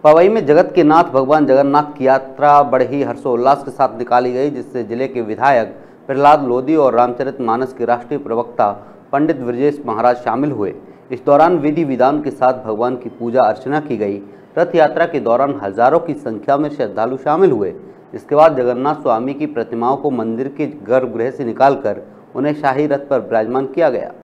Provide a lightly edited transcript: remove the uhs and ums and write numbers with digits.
पवई में जगत के नाथ भगवान जगन्नाथ की यात्रा बड़े ही हर्षोल्लास के साथ निकाली गई, जिससे जिले के विधायक प्रहलाद लोधी और रामचरितमानस के राष्ट्रीय प्रवक्ता पंडित ब्रजेश महाराज शामिल हुए। इस दौरान विधि विधान के साथ भगवान की पूजा अर्चना की गई। रथ यात्रा के दौरान हजारों की संख्या में श्रद्धालु शामिल हुए। इसके बाद जगन्नाथ स्वामी की प्रतिमाओं को मंदिर के गर्भगृह से निकालकर उन्हें शाही रथ पर विराजमान किया गया।